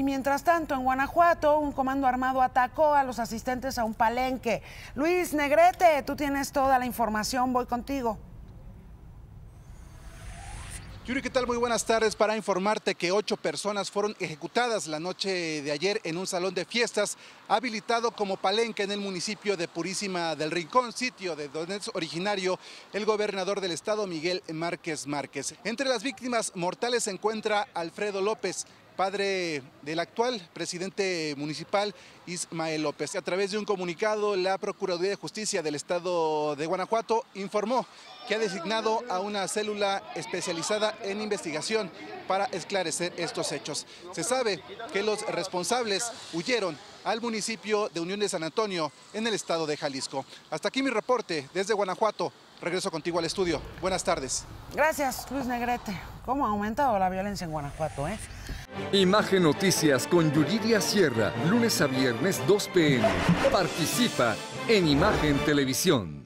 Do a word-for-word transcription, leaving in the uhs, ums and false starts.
Mientras tanto, en Guanajuato, un comando armado atacó a los asistentes a un palenque. Luis Negrete, tú tienes toda la información, voy contigo. Yuri, ¿qué tal? Muy buenas tardes. Para informarte que ocho personas fueron ejecutadas la noche de ayer en un salón de fiestas habilitado como palenque en el municipio de Purísima del Rincón, sitio de donde es originario el gobernador del estado, Miguel Márquez Márquez. Entre las víctimas mortales se encuentra Alfredo López, padre del actual presidente municipal, Ismael López. A través de un comunicado, la Procuraduría de Justicia del estado de Guanajuato informó que ha designado a una célula especializada en investigación para esclarecer estos hechos. Se sabe que los responsables huyeron al municipio de Unión de San Antonio, en el estado de Jalisco. Hasta aquí mi reporte desde Guanajuato. Regreso contigo al estudio. Buenas tardes. Gracias, Luis Negrete. ¿Cómo ha aumentado la violencia en Guanajuato, eh? Imagen Noticias con Yuridia Sierra, lunes a viernes dos p m Participa en Imagen Televisión.